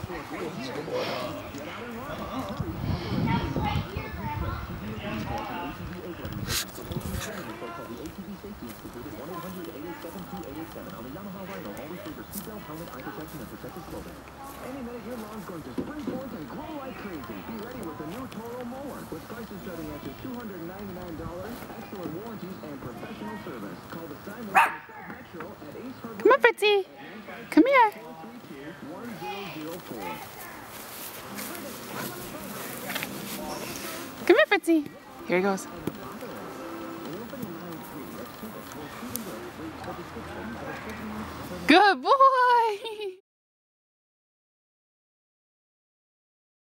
Any minute, your lawn's going to spring forth and grow like crazy. Be ready with the new Toro mower, with prices starting at just $299, excellent warranties, and professional service. Call the Simon Metro at Ace Hardware. Come on, Fritzy. Come here. 1004. Come here, Fritzy. Here he goes. Good boy.